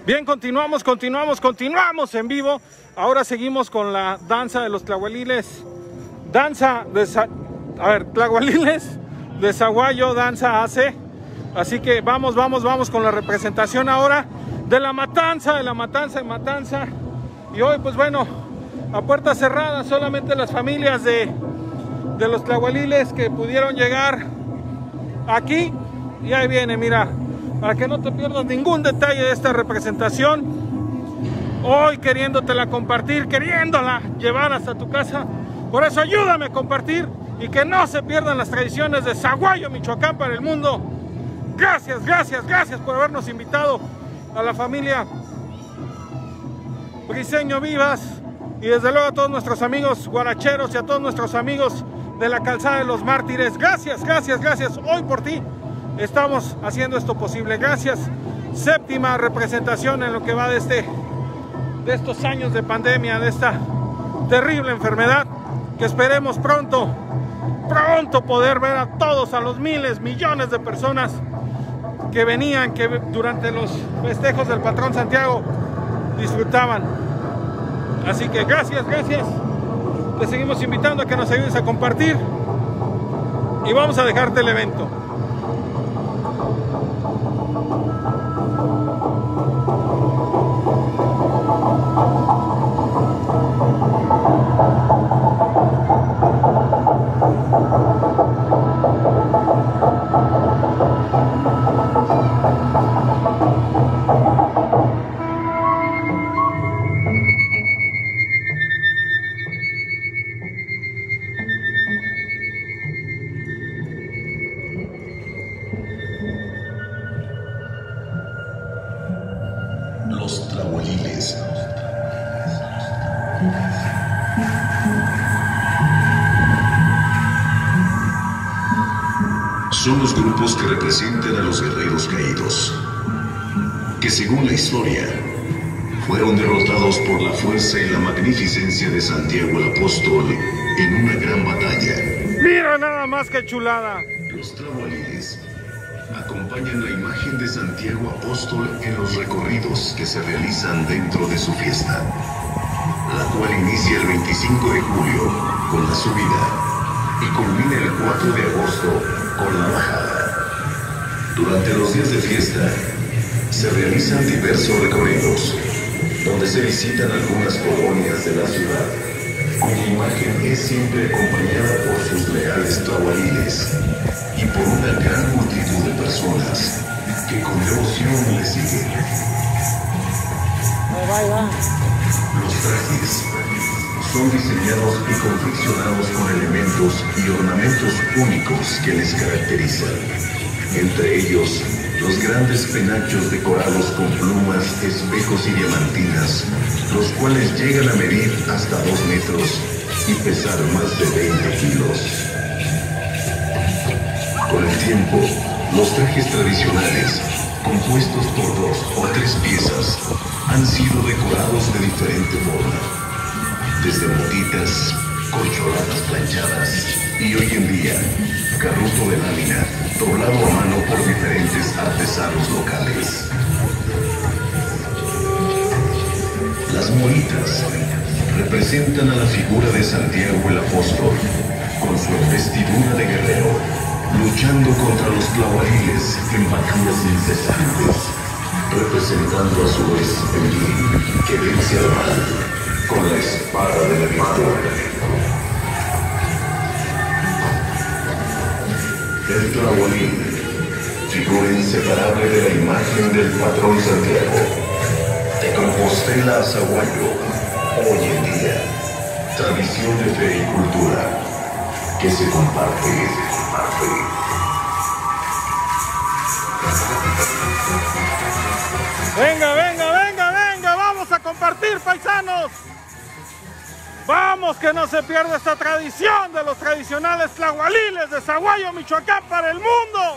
Bien, continuamos en vivo. Ahora seguimos con la danza de los tlahualiles. Tlahualiles de Zaguayo, danza AC. Así que vamos con la representación ahora de la matanza, Y hoy, pues bueno, a puerta cerrada, solamente las familias de los tlahualiles que pudieron llegar aquí. Y ahí viene, mira, para que no te pierdas ningún detalle de esta representación. Hoy queriéndotela compartir, queriéndola llevar hasta tu casa. Por eso ayúdame a compartir y que no se pierdan las tradiciones de Zaguayo, Michoacán, para el mundo. Gracias por habernos invitado a la familia Briceño Vivas, y desde luego a todos nuestros amigos guaracheros y a todos nuestros amigos de la Calzada de los Mártires. Gracias. Hoy por ti estamos haciendo esto posible. Gracias. Séptima representación en lo que va de estos años de pandemia, de esta terrible enfermedad, que esperemos pronto poder ver a todos, a los miles, millones de personas que venían, que durante los festejos del patrón Santiago disfrutaban. Así que gracias. Te seguimos invitando a que nos ayudes a compartir y vamos a dejarte el evento. Los tlahualiles son los grupos que representan a los guerreros caídos, que según la historia fueron derrotados por la fuerza y la magnificencia de Santiago el Apóstol en una gran batalla. ¡Mira nada más que chulada! Los tlahualiles acompañan la imagen de Santiago Apóstol en los recorridos que se realizan dentro de su fiesta, la cual inicia el 25 de julio con la subida y culmina el 4 de agosto con la bajada. Durante los días de fiesta se realizan diversos recorridos donde se visitan algunas colonias de la ciudad, cuya imagen es siempre acompañada por sus leales tlahualiles y por una gran multitud de personas que con devoción le siguen. Los trajes son diseñados y confeccionados con elementos y ornamentos únicos que les caracterizan, entre ellos los grandes penachos decorados con plumas, espejos y diamantinas, los cuales llegan a medir hasta 2 metros y pesar más de 20 kilos. Con el tiempo, los trajes tradicionales, compuestos por 2 o 3 piezas, han sido decorados de diferente forma, desde motitas, corcholatas planchadas y hoy en día, carruto de lámina, doblado a mano por diferentes artesanos locales. Las moritas representan a la figura de Santiago el Apóstol, con su investidura de guerrero, luchando contra los tlahualiles en batallas incesantes, representando a su vez el bien que vence al mal con la espada de la victoria. El tlahualín, figura inseparable de la imagen del patrón Santiago, de Compostela a Zaguayo, hoy en día, tradición de fe y cultura que se comparte. Venga, vamos a compartir, paisanos. Vamos, que no se pierda esta tradición de los tradicionales tlahualiles de Zaguayo, Michoacán, para el mundo.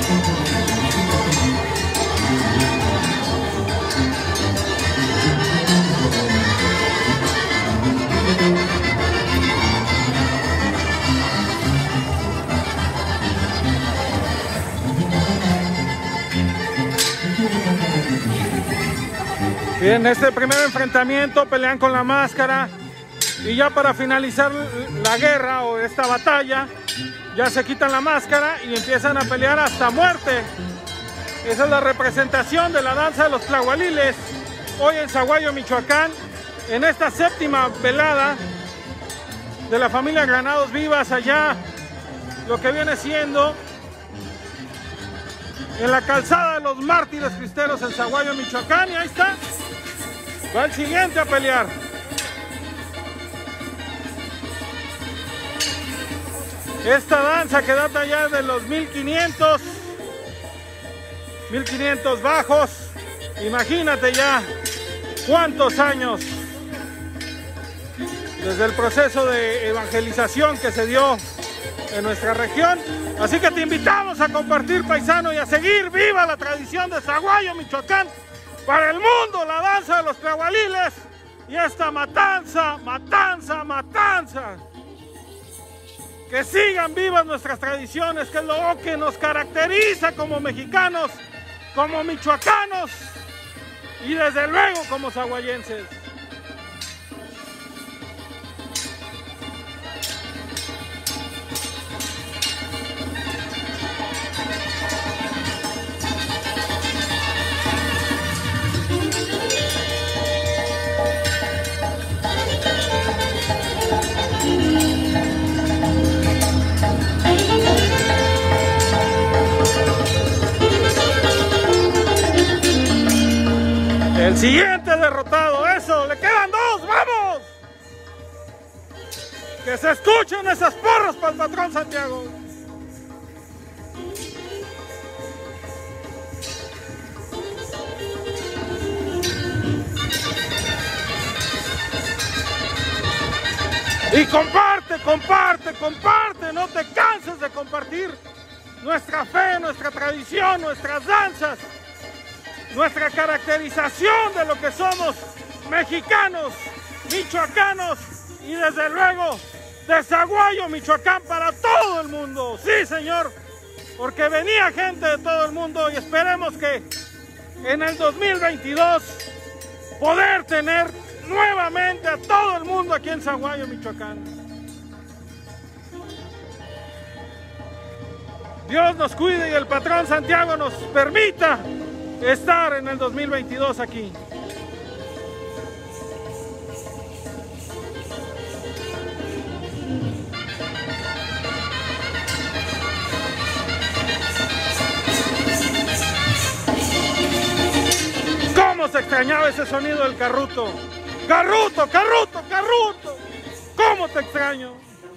Bien, este primer enfrentamiento pelean con la máscara y ya para finalizar la guerra o esta batalla ya se quitan la máscara y empiezan a pelear hasta muerte. Esa es la representación de la danza de los tlahualiles hoy en Sahuayo, Michoacán, en esta séptima velada de la familia Granados Vivas, allá lo que viene siendo en la calzada de los mártires cristeros en Sahuayo, Michoacán. Y ahí está, va el siguiente a pelear. Esta danza que data ya de los 1500 bajos, imagínate ya cuántos años desde el proceso de evangelización que se dio en nuestra región. Así que te invitamos a compartir, paisano, y a seguir viva la tradición de Sahuayo, Michoacán, para el mundo, la danza de los tlahualiles y esta matanza, matanza, matanza. Que sigan vivas nuestras tradiciones, que es lo que nos caracteriza como mexicanos, como michoacanos y desde luego como sahuayenses. El siguiente derrotado, eso, le quedan dos, ¡vamos! Que se escuchen esas porras para el patrón Santiago. Y comparte, comparte, comparte, no te canses de compartir nuestra fe, nuestra tradición, nuestras danzas, nuestra caracterización de lo que somos mexicanos, michoacanos y desde luego de Sahuayo, Michoacán, para todo el mundo. Sí, señor, porque venía gente de todo el mundo y esperemos que en el 2022 poder tener nuevamente a todo el mundo aquí en Sahuayo, Michoacán. Dios nos cuide y el patrón Santiago nos permita estar en el 2022 aquí. ¿Cómo se extrañaba ese sonido del carruto? ¡Carruto, carruto, carruto! ¿Cómo te extraño?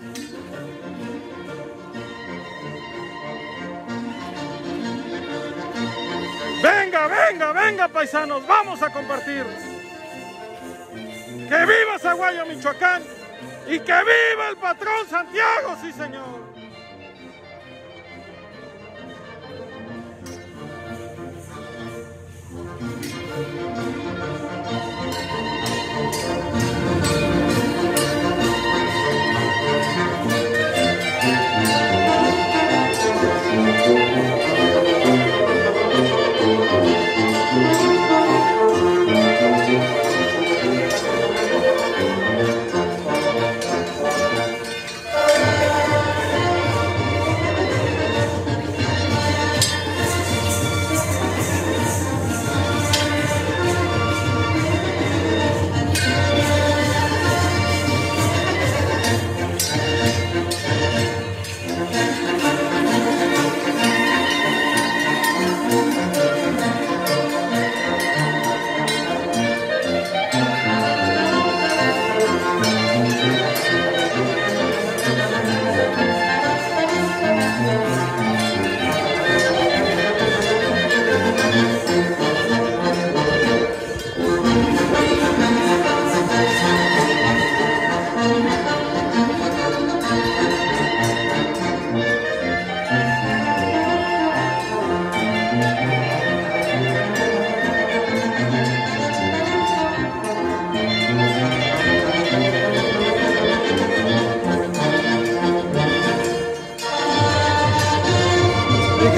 Venga, venga, venga, paisanos, vamos a compartir. ¡Que viva Sahuayo, Michoacán! ¡Y que viva el patrón Santiago, sí, señor!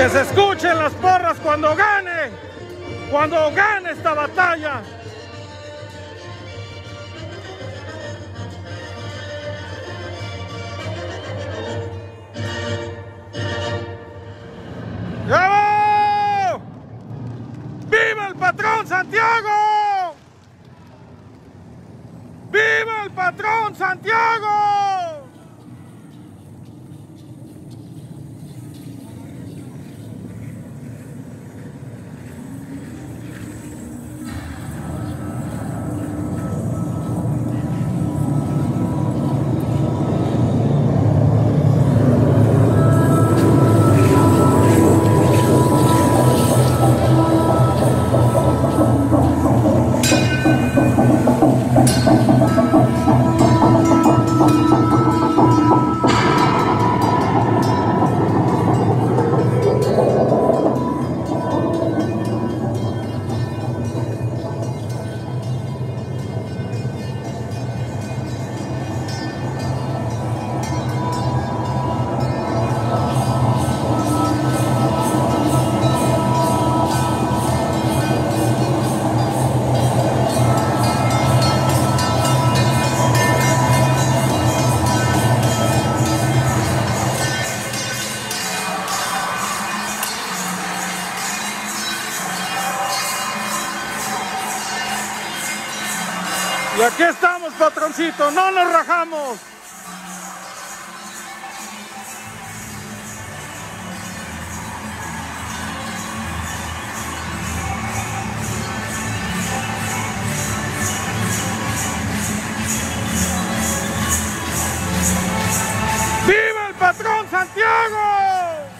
se escuchen las porras cuando gane esta batalla. ¡Bravo! ¡Viva el patrón Santiago! ¡Viva el patrón Santiago! Y aquí estamos, patroncito, no nos rajamos. ¡Viva el patrón Santiago!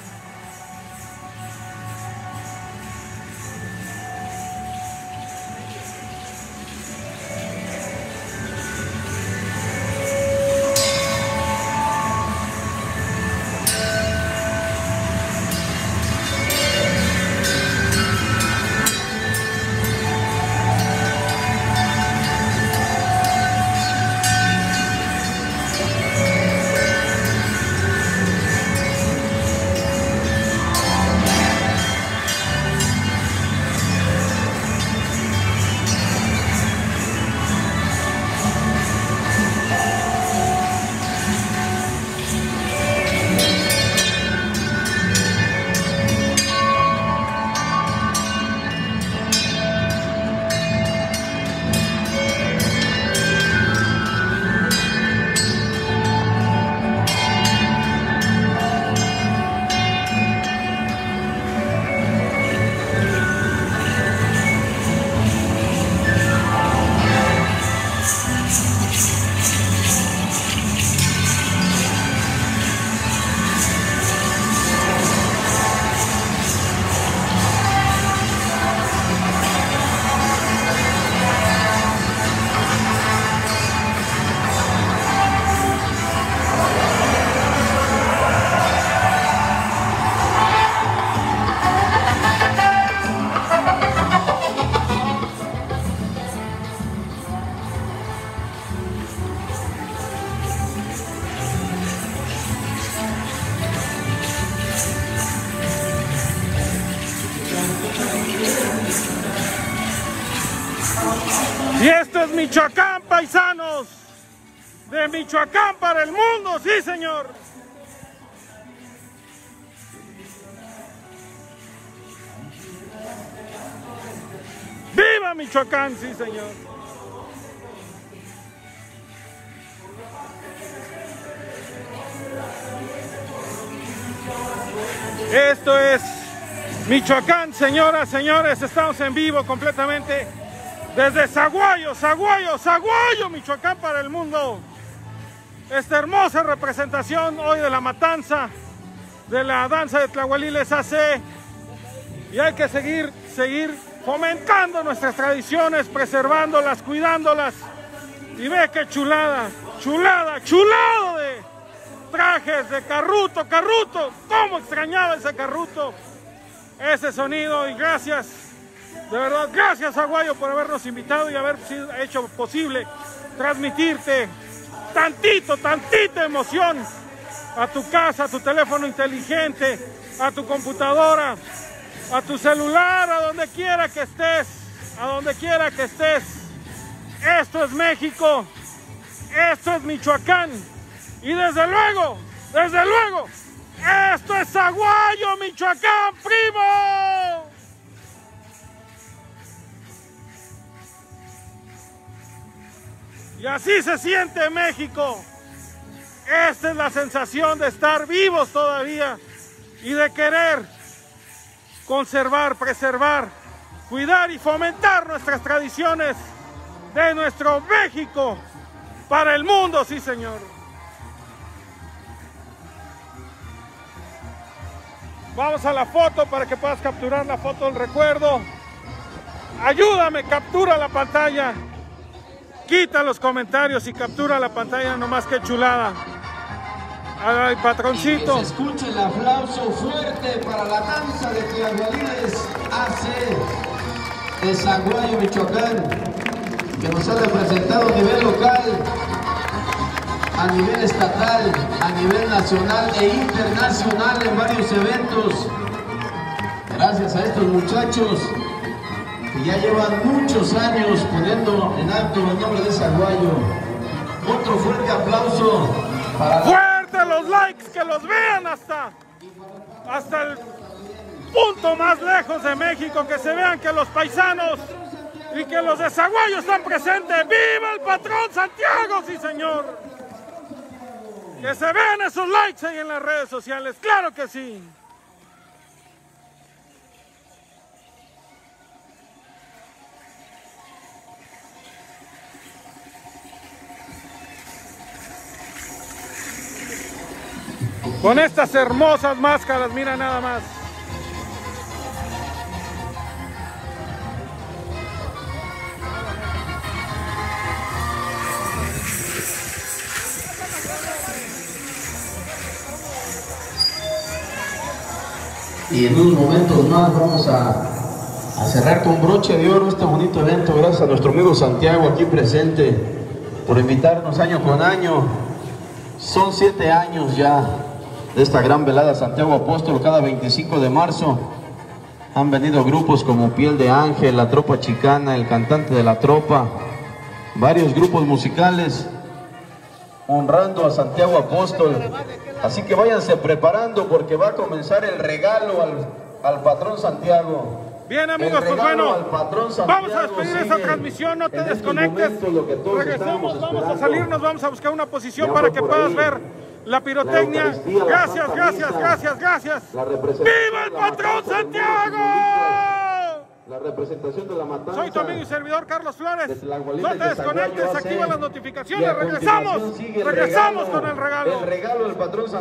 Y esto es Michoacán, paisanos. De Michoacán para el mundo, sí, señor. ¡Viva Michoacán, sí, señor! Esto es Michoacán, señoras, señores. Estamos en vivo completamente desde Zaguayo, Michoacán para el mundo. Esta hermosa representación hoy de la matanza de la danza de Tlahualiles AC. Y hay que seguir fomentando nuestras tradiciones, preservándolas, cuidándolas. Y ve qué chulada de trajes, de carruto. Cómo extrañaba ese carruto, ese sonido. Y gracias, de verdad, gracias Zaguayo por habernos invitado y haber hecho posible transmitirte tantita emoción a tu casa, a tu teléfono inteligente, a tu computadora, a tu celular, a donde quiera que estés, a donde quiera que estés. Esto es México, esto es Michoacán y desde luego, esto es Zaguayo, Michoacán, primo. Y así se siente México. Esta es la sensación de estar vivos todavía y de querer conservar, preservar, cuidar y fomentar nuestras tradiciones de nuestro México para el mundo, sí señor. Vamos a la foto para que puedas capturar la foto del recuerdo. Ayúdame, captura la pantalla. Quita los comentarios y captura la pantalla, nomás que chulada. Ay, patroncito. Que se escuche el aplauso fuerte para la danza de Tlahualines AC de Zaguayo, Michoacán, que nos ha representado a nivel local, a nivel estatal, a nivel nacional e internacional en varios eventos. Gracias a estos muchachos que ya llevan muchos años poniendo en alto el nombre de Zaguayo. Otro fuerte aplauso para ¡fuerte los likes! ¡Que los vean hasta el punto más lejos de México! ¡Que se vean que los paisanos y que los de Zaguayo están presentes! ¡Viva el patrón Santiago! ¡Sí, señor! ¡Que se vean esos likes ahí en las redes sociales! ¡Claro que sí! Con estas hermosas máscaras, mira nada más. Y en unos momentos más vamos a cerrar con broche de oro este bonito evento. Gracias a nuestro amigo Santiago aquí presente por invitarnos año con año. Son 7 años ya de esta gran velada Santiago Apóstol. Cada 25 de marzo han venido grupos como Piel de Ángel, La Tropa Chicana, El Cantante de la Tropa, varios grupos musicales honrando a Santiago Apóstol. Así que váyanse preparando porque va a comenzar el regalo al patrón Santiago. Bien, amigos, pues bueno, vamos a despedir esta transmisión, no te desconectes. Regresamos, vamos a salirnos, vamos a buscar una posición para que puedas ver la pirotecnia. Gracias, gracias, gracias, gracias. ¡Viva el patrón Santiago! La representación de la matanza. Soy tu amigo y servidor Carlos Flores. No te desconectes, activa las notificaciones. Regresamos con el regalo. El regalo del patrón Santiago.